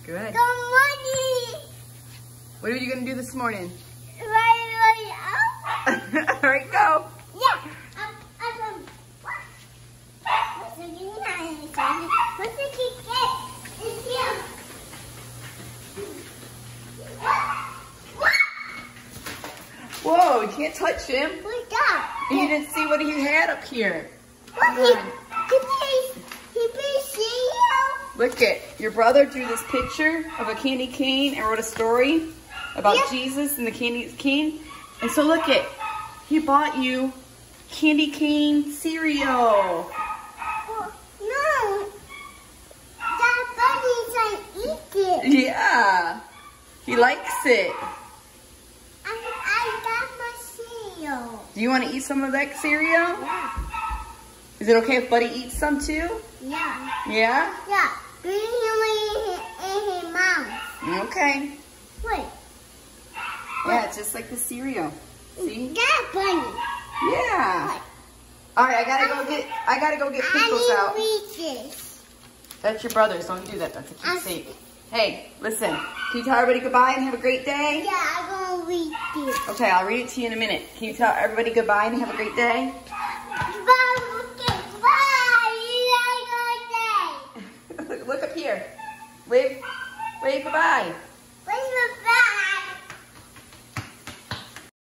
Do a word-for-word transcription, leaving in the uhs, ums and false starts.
Good. Good morning. What are you going to do this morning? Right, right, All right, go. yeah. Um, um, what? What's the game? What's the game? It's here. Whoa, you can't touch him. What's that? And you didn't see what he had up here. What? Come He, on. he plays, he plays cereal? Look it, your brother drew this picture of a candy cane and wrote a story about Yeah. Jesus and the candy cane. And so look it, he bought you candy cane cereal. Oh, no. That bunny's gonna eat it. Yeah, he likes it. I, I got my cereal. Do you want to eat some of that cereal? Yeah. Is it okay if Buddy eats some too? Yeah. Yeah? Yeah. Bring him in, in his mouth. Okay. Wait. Yeah, it's just like the cereal. See? That bunny. Yeah. All right, I gotta go get. I gotta go get pickles I out. need Reese's. That's your brother's. Don't do that. That's a I- kid's sake. Hey, listen. Can you tell everybody goodbye and have a great day? Yeah, I'm gonna read this. Okay, I'll read it to you in a minute. Can you tell everybody goodbye and have a great day?